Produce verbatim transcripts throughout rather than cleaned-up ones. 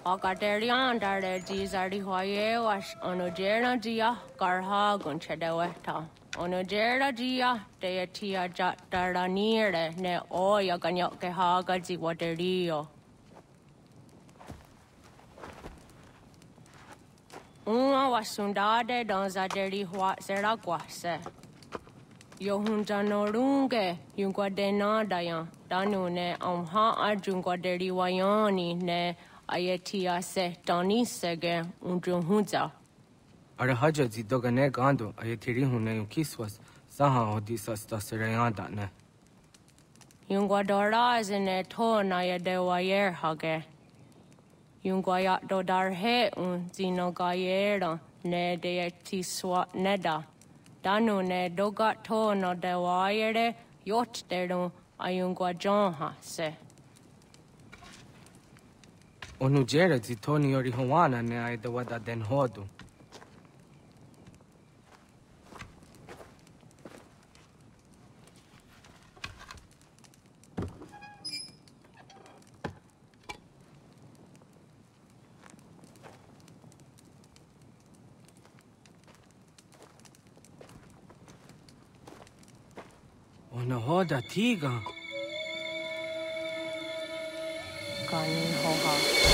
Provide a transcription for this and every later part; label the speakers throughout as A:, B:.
A: Hakatelian dare dizari hoye was onojera dia garha gunchedeweta. Onojera dia deatia jataraniere ne oya ganyoke haga ziwaterio. Uma wasundade dans zaderi hua zeraguase. Yohunja norunge yungwadena dayan danune amha ajungwaderi wayani ne ayetia se tanisege unjunhuza.
B: Arahaja zidogane gando ayetiri hune kiswas saha odisas taserayanda ne.
A: Yungwadora zine to na yedewayer hage. Yungwayat dodar he un zinogayera ne deeti swat neda. Danu ne dogat to no dewayere yot deru ayungwajonha se.
B: Onujera zitoni yori hawana ne aidawada den hodu. Onahoda tiga.
A: Kani hoha.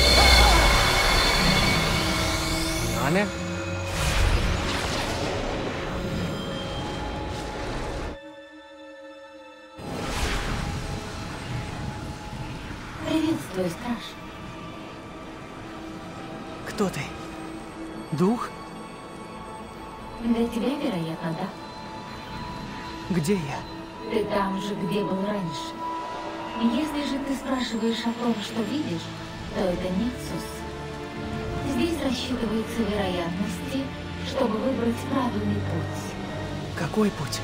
B: Nane?
C: Приветствую, страж.
D: Кто ты? Дух?
C: Для тебя, вероятно, да.
D: Где я?
C: Ты там же, где был раньше. Если же ты спрашиваешь о том, что видишь, то это Нексус. Здесь рассчитываются вероятности, чтобы выбрать правильный путь.
D: Какой путь?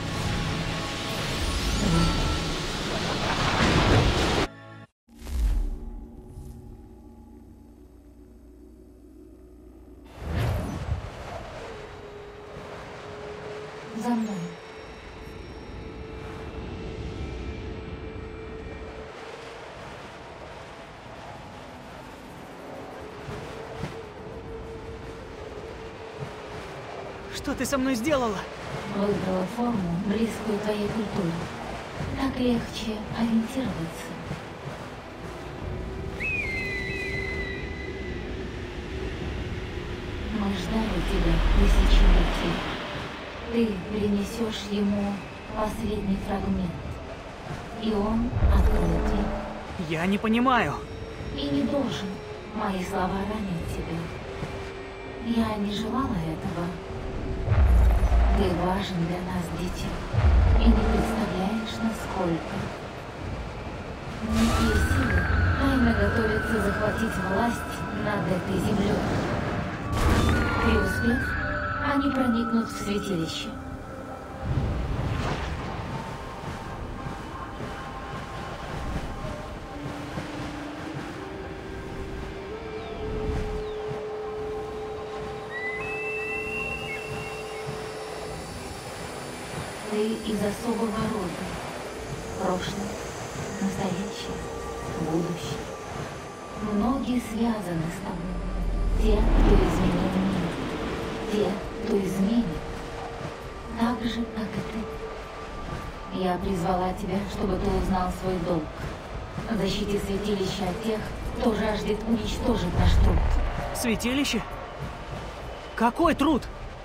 C: За мной.
D: Что ты со мной сделала?
C: Выбрала форму, близкую твоей культуре. Так легче ориентироваться. Мы ждали тебя тысячелетия. Ты принесешь ему последний фрагмент. И он откроет тебя.
D: Я не понимаю.
C: И не должен. Мои слова ранят тебя. Я не желала этого. Ты важен для нас, дитя, и не представляешь, насколько. Некие силы тайно готовятся захватить власть над этой землей. Преуспев, они проникнут в святилище. Ты из особого рода. Прошлое, настоящее, будущее. Многие связаны с тобой. Те, кто изменил мир. Те, кто изменит. Так же, как и ты. Я призвала тебя, чтобы ты узнал свой долг. Защити святилище от тех, кто жаждет уничтожить наш труд.
D: Святилище? Какой труд?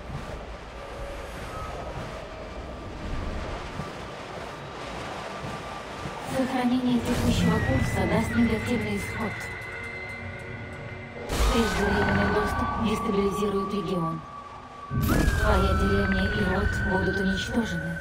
C: Сохранение текущего курса даст негативный исход. Преждевременный доступ дестабилизирует регион. Твоя деревня и род будут уничтожены.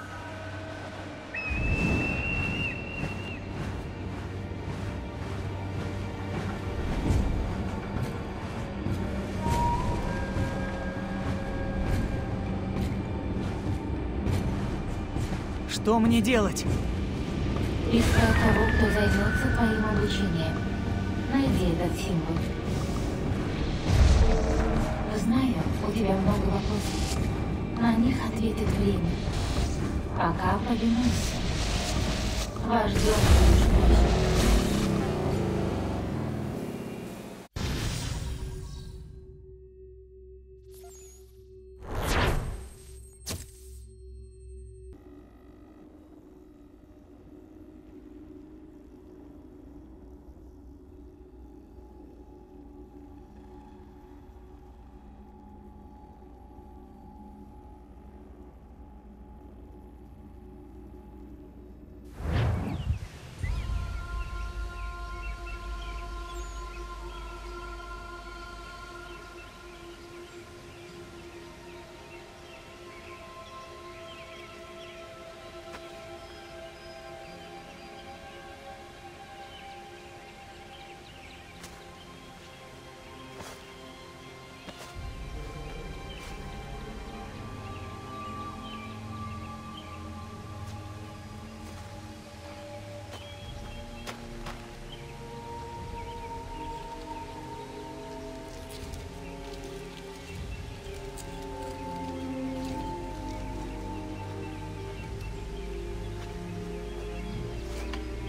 D: Что мне делать?
C: Искать того, кто займется твоим обучением. Найди этот символ. Знаю, у тебя много вопросов. На них ответит время. Пока повинуйся. Вождем будешь.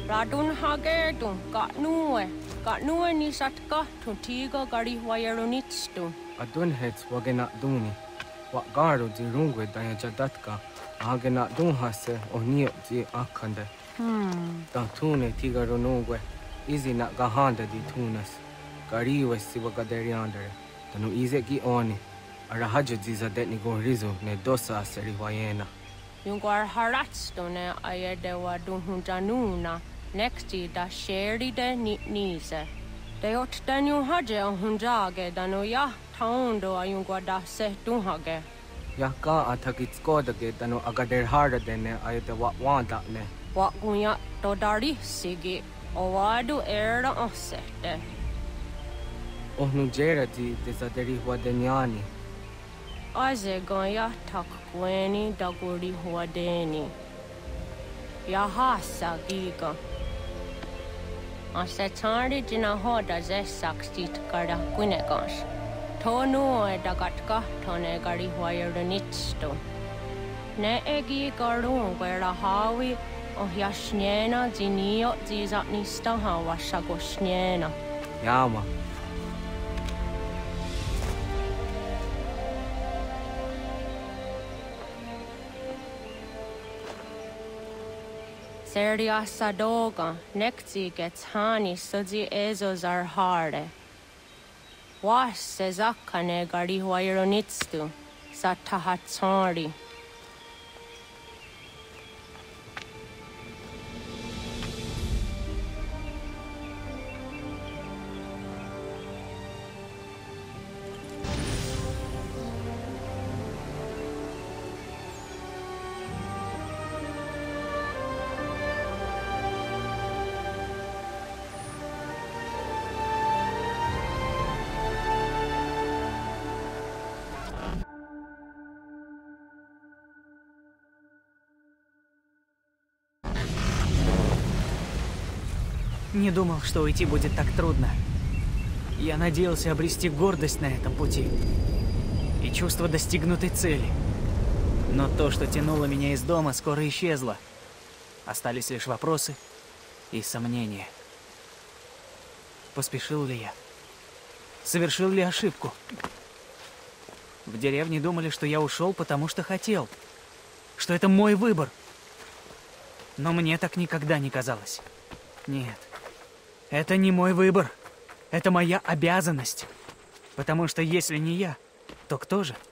A: Radun hagertun, got nue, got nue ni satka, to tigo gari wayerunitstu.
B: Adun heads wagena duni. What guard di rungwe daya jadatka, agena dun hase o niot di akande.
A: Hmm.
B: Da tune tigaro nungwe, easy na gahanda di tunas. Gari wesi wagaderiandere, tanu ize gi oni. Arahaja ziza detni gorizo ne dosa seri wayena.
A: Yungar haratstone ayede wadun januna, nexti da sheri de nitnize. De ot danu haje on hunjage danu ya taundo ayungwa da se dunhage.
B: Ya ka athakit skodage tanu agader harda dene ayede wa wanda ne.
A: Wa gunya to dari sigi, o wadu era osete.
B: Ohnu jera di desaderi wadenyani.
A: Aze gonya tak gweni daguri huadeni. Ya hasa giga. Ase tari jina hoda ze sakstit kada gunegas. Tonu e dagatka tone gari huayernitsto. Ne egi garun gwera hawi o yashnena zinio zizatnista hawa shagoshnena.
B: Yama.
A: Seria sadoga, nekti gets hani sudzi ezos are harde. Was sezakane gari huayronitstu, satahatsari.
D: Не думал, что уйти будет так трудно. Я надеялся обрести гордость на этом пути и чувство достигнутой цели. Но то, что тянуло меня из дома, скоро исчезло. Остались лишь вопросы и сомнения. Поспешил ли я? Совершил ли ошибку? В деревне думали, что я ушел, потому что хотел. Что это мой выбор. Но мне так никогда не казалось. Нет. Это не мой выбор. Это моя обязанность. Потому что если не я, то кто же?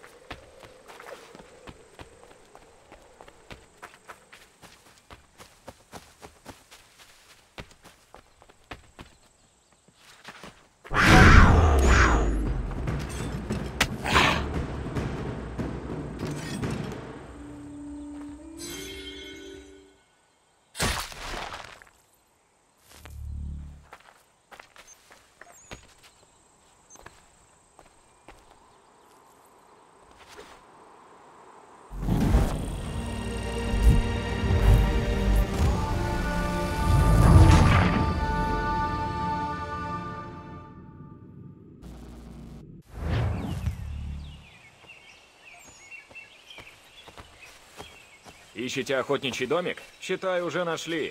E: Ищете охотничий домик? Считай, уже нашли.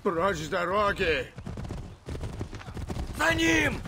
F: Прочь с дороги!
B: За ним!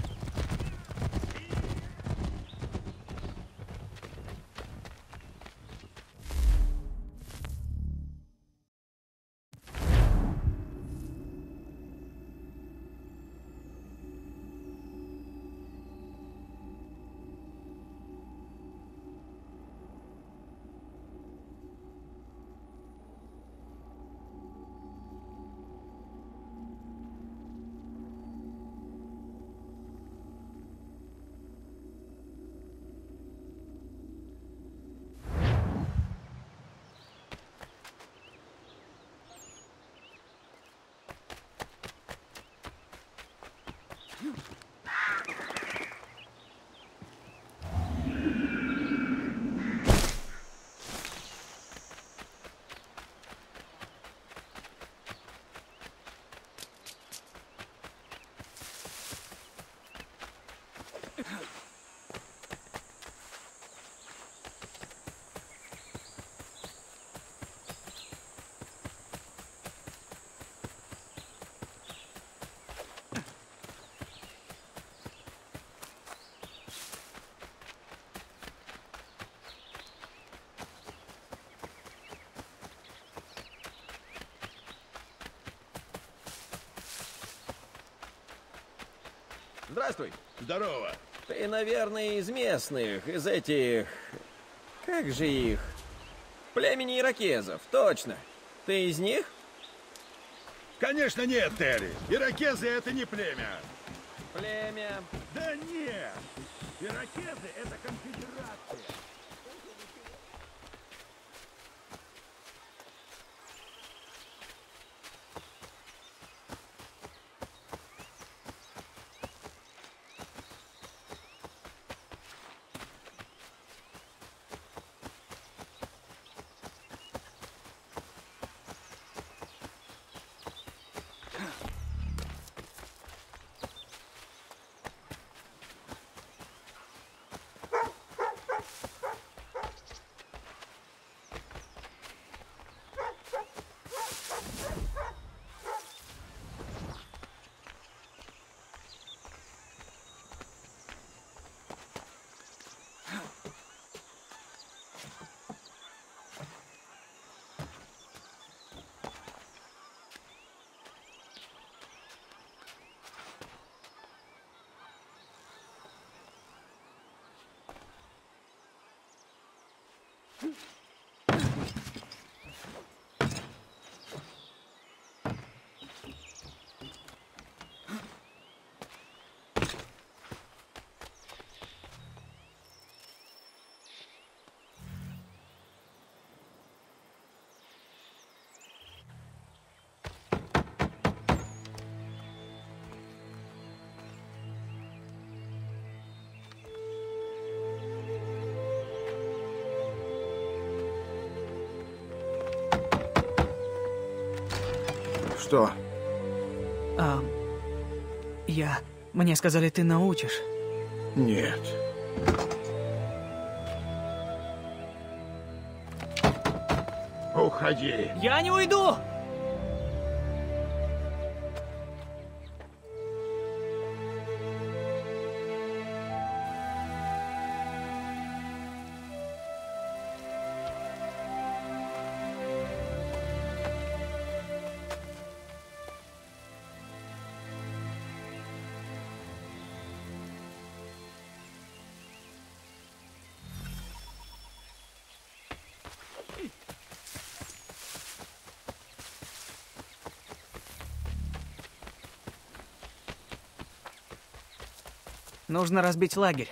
G: Здравствуй.
F: Здорово.
G: Ты, наверное, из местных, из этих... Как же их? Племени иракезов, точно. Ты из них?
F: Конечно нет, Терри. Иракезы — это не племя.
G: Племя.
F: Да нет. Иракезы — это конфедерация. Что?
D: А, я... Мне сказали, ты научишь.
F: Нет. Уходи.
D: Я не уйду! Нужно разбить лагерь.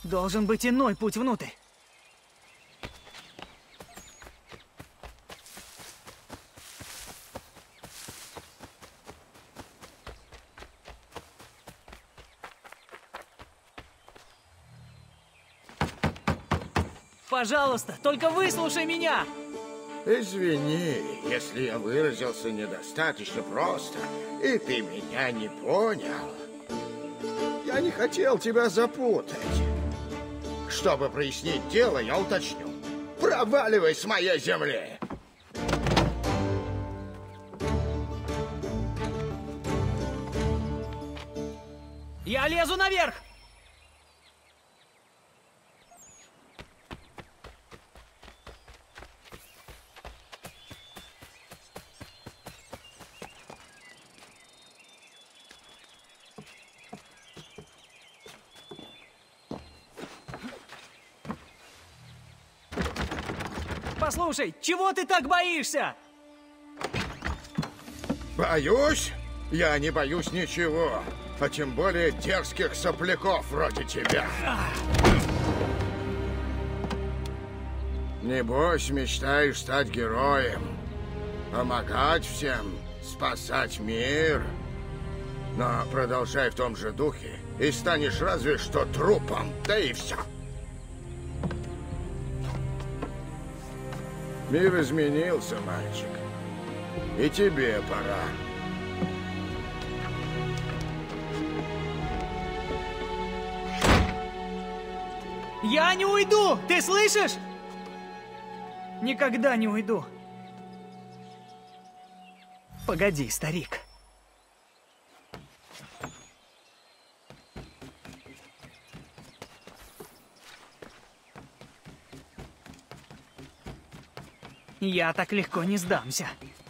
D: Должен быть иной путь внутрь. Пожалуйста, только выслушай меня!
H: Извини, если я выразился недостаточно просто, и ты меня не понял. Я не хотел тебя запутать. Чтобы прояснить дело, я уточню. Проваливай с моей земли!
D: Я лезу наверх! Послушай, чего ты так боишься?
H: Боюсь? Я не боюсь ничего. А тем более дерзких сопляков вроде тебя. Небось, мечтаешь стать героем. Помогать всем, спасать мир. Но продолжай в том же духе, и станешь разве что трупом, да и все. Мир изменился, мальчик. И тебе пора.
D: Я не уйду! Ты слышишь? Никогда не уйду. Погоди, старик. Я так легко не сдамся.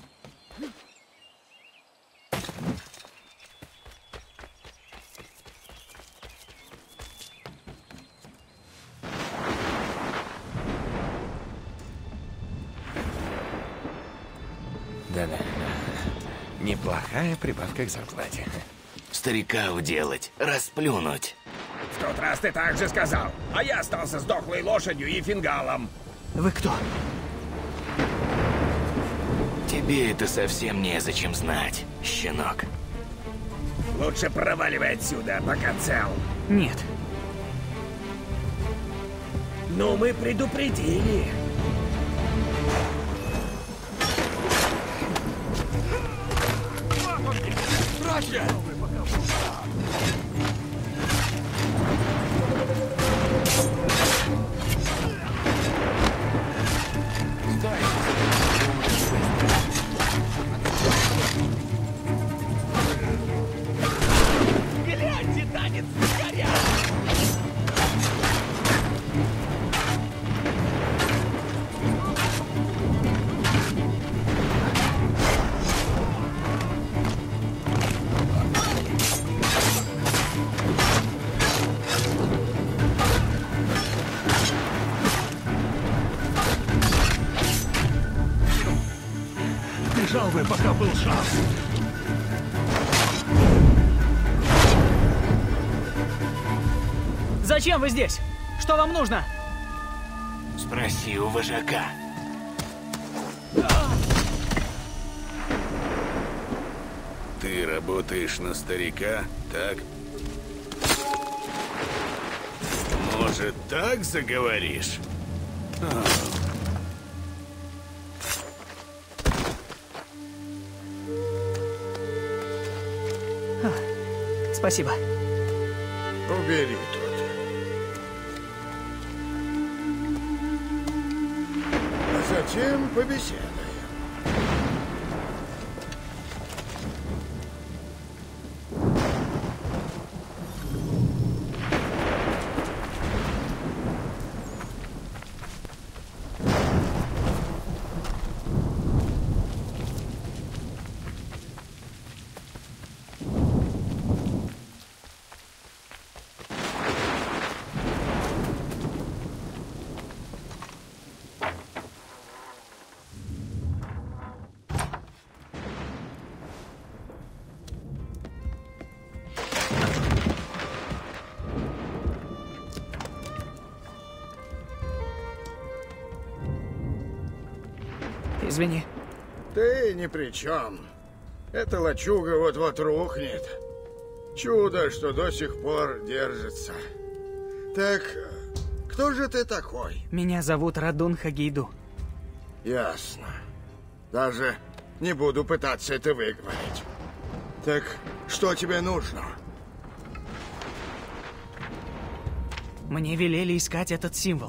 I: Да-да. Неплохая прибавка к зарплате.
J: Старика уделать, расплюнуть.
F: В тот раз ты так же сказал, а я остался с дохлой лошадью и фингалом.
D: Вы кто?
J: Тебе это совсем незачем знать, щенок.
F: Лучше проваливай отсюда, пока цел.
D: Нет.
F: Ну, мы предупредили. Братья!
G: Гляньте, танец горят!
F: Бежал бы, пока был шанс.
D: Зачем вы здесь? Что вам нужно?
J: Спроси у вожака.
I: Ты работаешь на старика, так? Может, так заговоришь?
D: Спасибо.
H: Убери тут. А затем побеседуем.
D: Извини.
H: Ты ни при чем. Эта лачуга вот-вот рухнет. Чудо, что до сих пор держится. Так, кто же ты такой?
D: Меня зовут Радун Хагейду.
H: Ясно. Даже не буду пытаться это выговорить. Так, что тебе нужно?
D: Мне велели искать этот символ.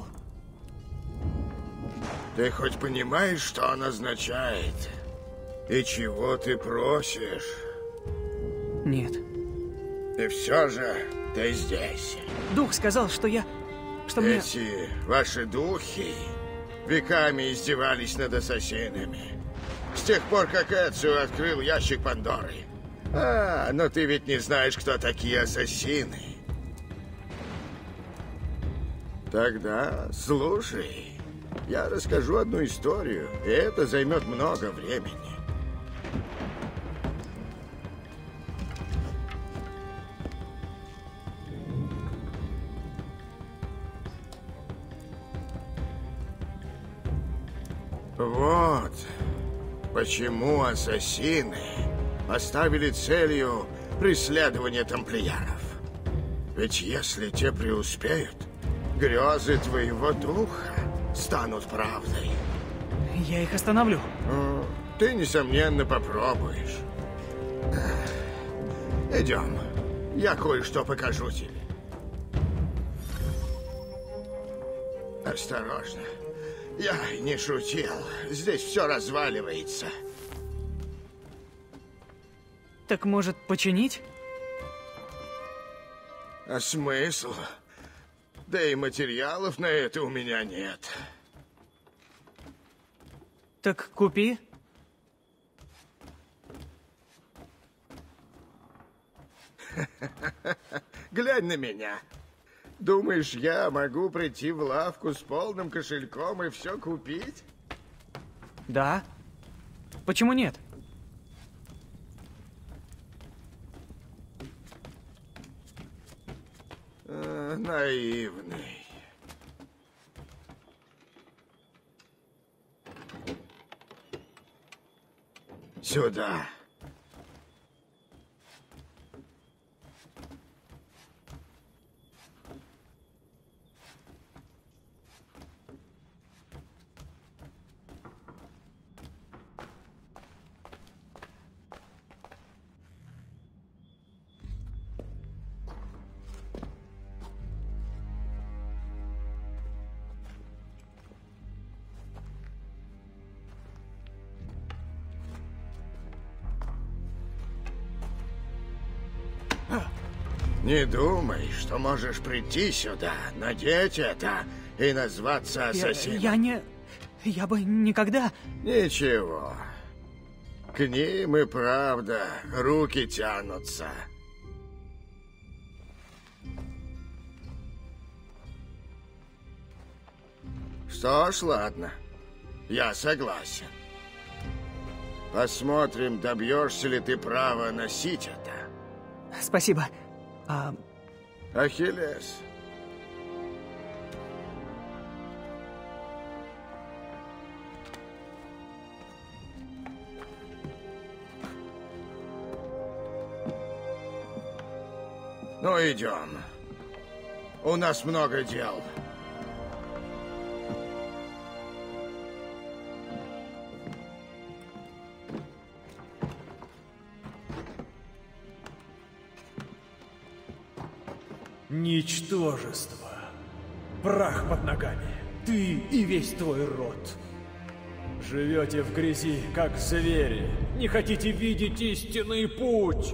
H: Ты хоть понимаешь, что он означает? И чего ты просишь?
D: Нет.
H: И все же ты здесь.
D: Дух сказал, что я... что мне...
H: Эти ваши духи веками издевались над ассасинами. С тех пор, как Эцио открыл ящик Пандоры. А, но ты ведь не знаешь, кто такие ассасины. Тогда слушай. Я расскажу одну историю, и это займет много времени. Вот почему ассасины поставили целью преследование тамплиеров. Ведь если те преуспеют, грезы твоего духа станут правдой.
D: Я их остановлю.
H: Ты, несомненно, попробуешь. Идем. Я кое-что покажу тебе. Осторожно. Я не шутил. Здесь все разваливается.
D: Так может, починить?
H: А смысл? Да и материалов на это у меня нет.
D: Так купи.
H: Глянь на меня. Думаешь, я могу прийти в лавку с полным кошельком и все купить?
D: Да. Почему нет?
H: А, наивный. Сюда. Не думай, что можешь прийти сюда, надеть это и назваться ассасином.
D: Я, я не... Я бы никогда...
H: Ничего. К ним и правда руки тянутся. Что ж, ладно. Я согласен. Посмотрим, добьешься ли ты права носить это.
D: Спасибо. А...
H: Ахиллес. Ну, идем. У нас много дел.
K: Ничтожество. Прах под ногами. Ты и весь твой род. Живете в грязи, как звери. Не хотите видеть истинный путь.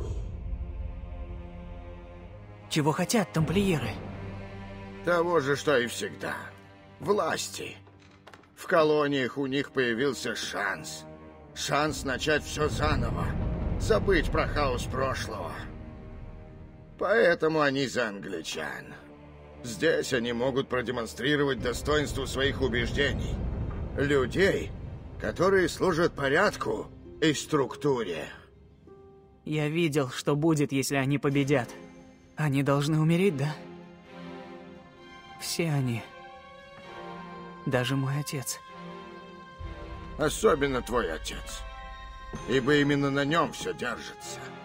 D: Чего хотят тамплиеры?
H: Того же, что и всегда. Власти. В колониях у них появился шанс. Шанс начать все заново. Забыть про хаос прошлого. Поэтому они за англичан. Здесь они могут продемонстрировать достоинство своих убеждений. Людей, которые служат порядку и структуре.
D: Я видел, что будет, если они победят. Они должны умереть, да? Все они. Даже мой отец.
H: Особенно твой отец. Ибо именно на нем все держится.